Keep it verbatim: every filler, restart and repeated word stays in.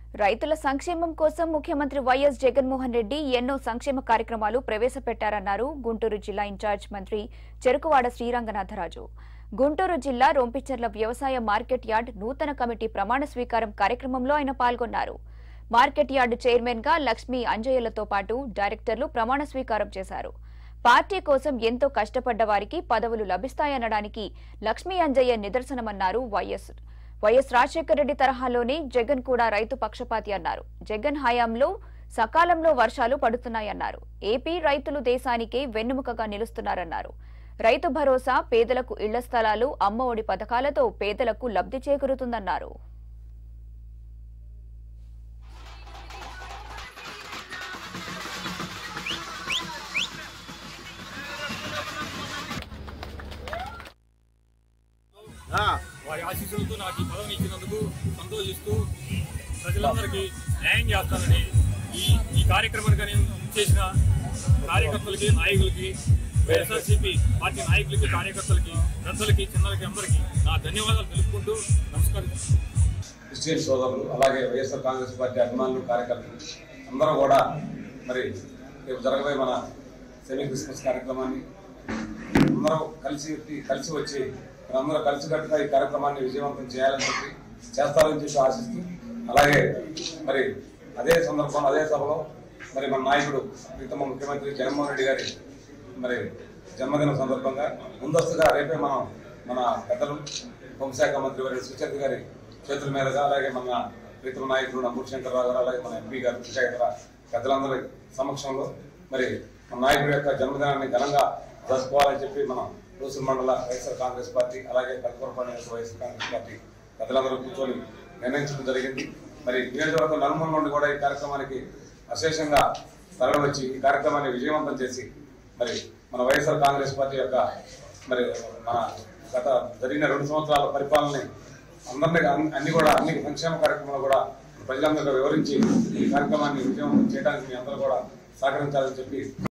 రైతుల సంక్షేమం కోసం ముఖ్యమంత్రి వైఎస్ జగన్మోహన్ రెడ్డి ఎన్నో సంక్షేమ కార్యక్రమాలు ప్రవేశపెట్టారన్నారు గుంటూరు జిల్లా ఇన్ఛార్జ్ మంత్రి చెరుకువాడ శ్రీరంగనాథరాజు. గుంటూరు జిల్లా రొంపిచెర్ల వ్యవసాయ మార్కెట్ యార్డ్ నూతన కమిటీ ప్రమాణ స్వీకారం కార్యక్రమంలో ఆయన పాల్గొన్నారు. మార్కెట్ యార్డ్ చైర్మన్ గా లక్ష్మీ అంజయ్యలతో పాటు డైరెక్టర్లు ప్రమాణ స్వీకారం చేశారు. పార్టీ కోసం ఎంతో కష్టపడ్డ వారికి పదవులు లభిస్తాయనడానికి లక్ష్మీ అంజయ్య నిదర్శనమన్నారు వైఎస్. వైఎస్ రాజశేఖర రెడ్డి తరహాలోనే జగన్ కూడా రైతు పక్షపాతి అన్నారు. జగన్ హయాంలో సకాలంలో వర్షాలు పడుతున్నాయన్నారు. ఏపీ రైతులు దేశానికే వెన్నెముకగా నిలుస్తున్నారన్నారు. రైతు భరోసా, పేదలకు ఇళ్ల స్థలాలు, అమ్మ ఒడి పథకాలతో పేదలకు లబ్ధి చేకూరుతుందన్నారు. వారి ఆశీస్సులతో నాకు ఈ పదవిని ఇచ్చినందుకు సంతోషిస్తూ ప్రజలందరికీ న్యాయం చేస్తానని ఈ ఈ కార్యక్రమానికి చేసిన కార్యకర్తలకి, నాయకులకి, వైఎస్ఆర్సీపీ పార్టీ నాయకులకి, కార్యకర్తలకి, పెద్దలకి, చిన్నలకి అందరికీ నా ధన్యవాదాలు తెలుపుకుంటూ నమస్కారం. క్రిస్టియన్ సోదరులు, అలాగే వైఎస్ఆర్ కాంగ్రెస్ పార్టీ అభిమానులు, కార్యకర్తలు అందరూ కూడా మరి రేపు జరగబోయే మన సెమీ క్రిస్మస్ కార్యక్రమాన్ని అందరూ కలిసి కలిసి వచ్చి అందరూ కలిసికట్టుగా ఈ కార్యక్రమాన్ని విజయవంతం చేయాలని చెప్పి చేస్తారని చెప్పి ఆశిస్తూ, అలాగే మరి అదే సందర్భంలో అదే సభలో మరి మన నాయకుడు ప్రీతమ ముఖ్యమంత్రి జగన్మోహన్ రెడ్డి గారి మరి జన్మదిన సందర్భంగా ముందస్తుగా రేపే మనం మన పెద్దలు హోంశాఖ మంత్రి వారి సుచరిత గారి చేతుల మీదుగా, అలాగే మన ప్రీతమ నాయకుడు నంబూరు శంకర్రావు గారు, అలాగే మన ఎంపీ గారు ఇతర పెద్దలందరి సమక్షంలో మరి మన నాయకుడి యొక్క జన్మదినాన్ని ఘనంగా జరుపుకోవాలని చెప్పి మన రూసుల మండల వైఎస్ఆర్ కాంగ్రెస్ పార్టీ, అలాగే పెద్దకొరపాడు వైఎస్ఆర్ కాంగ్రెస్ పార్టీ పెద్దలందరూ కూర్చొని నిర్ణయించడం జరిగింది. మరి నియోజకవర్గం నలుమూల నుండి కూడా ఈ కార్యక్రమానికి అశేషంగా తరలి వచ్చి ఈ కార్యక్రమాన్ని విజయవంతం చేసి మరి మన వైఎస్ఆర్ కాంగ్రెస్ పార్టీ యొక్క మరి మన గత జరిగిన రెండు సంవత్సరాల పరిపాలనని అందరినీ అన్ని కూడా అన్ని సంక్షేమ కార్యక్రమాలు కూడా ప్రజలందరికీ వివరించి ఈ కార్యక్రమాన్ని విజయవంతం చేయడానికి మీ అందరూ కూడా సహకరించాలని చెప్పి